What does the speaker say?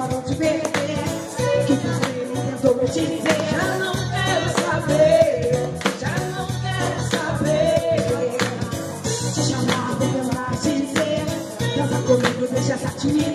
não te perder. Que você me tentou me dizer. Já não quero saber, já não quero saber. Te chamar, vou lá dizer. Dança comigo, deixa essa timidez.